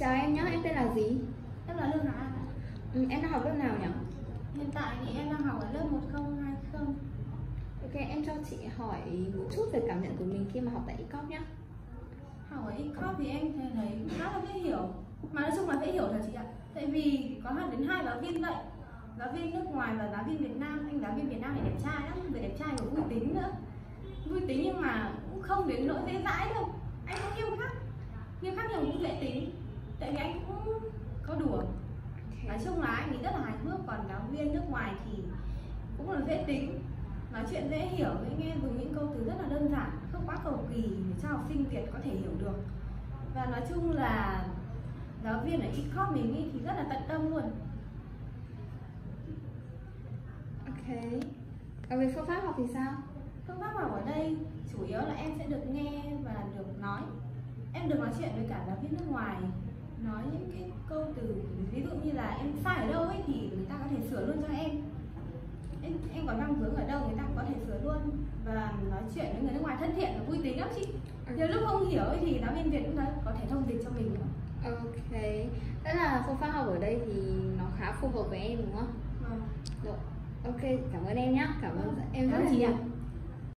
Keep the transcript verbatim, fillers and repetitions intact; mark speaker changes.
Speaker 1: Chào em nhé, em tên là gì?
Speaker 2: Em là Lương Hà.
Speaker 1: Ừ, em đang học lớp nào nhỉ?
Speaker 2: Hiện tại thì em đang học ở lớp một không hai không.
Speaker 1: Ok, em cho chị hỏi một chút về cảm nhận của mình khi mà học tại ecop nhé.
Speaker 2: Học ở ecop thì em thấy cũng khá là dễ hiểu. Mà nói chung là dễ hiểu thật chị ạ. Tại vì có hẳn đến hai giáo viên dạy, giáo viên nước ngoài và giáo viên Việt Nam. Anh giáo viên Việt Nam này đẹp trai lắm, vừa đẹp trai và vui tính nữa. Vui tính nhưng mà cũng không đến nỗi dễ dãi đâu. Anh cũng nghiêm khắc, nghiêm khắc nhưng mà cũng dễ tính. Tại vì anh cũng có đùa. Nói chung là anh ấy rất là hài hước. Còn giáo viên nước ngoài thì cũng là dễ tính, nói chuyện dễ hiểu, với nghe dùng những câu từ rất là đơn giản, không quá cầu kỳ để cho học sinh Việt có thể hiểu được. Và nói chung là giáo viên ở ecop mình ý thì rất là tận tâm luôn.
Speaker 1: Ok. Còn về phương pháp học thì sao?
Speaker 2: Phương pháp học ở đây chủ yếu là em sẽ được nghe và được nói. Em được nói chuyện với cả giáo viên nước ngoài, nói những cái câu từ, ví dụ như là em sai ở đâu ấy thì người ta có thể sửa luôn cho em. Em, em có răng vướng ở đâu người ta cũng có thể sửa luôn. Và nói chuyện với người nước ngoài thân thiện và vui tính lắm chị. Nhiều lúc không hiểu ấy thì giáo viên Việt cũng có thể thông dịch cho mình nữa.
Speaker 1: Ok. Tức là phương pháp học ở đây thì nó khá phù hợp với em đúng không?
Speaker 2: Vâng.
Speaker 1: Được. Ok, cảm ơn em nhé. Cảm ơn em rất
Speaker 2: Cảm
Speaker 1: là
Speaker 2: ơn chị
Speaker 1: nhiều.
Speaker 2: ạ.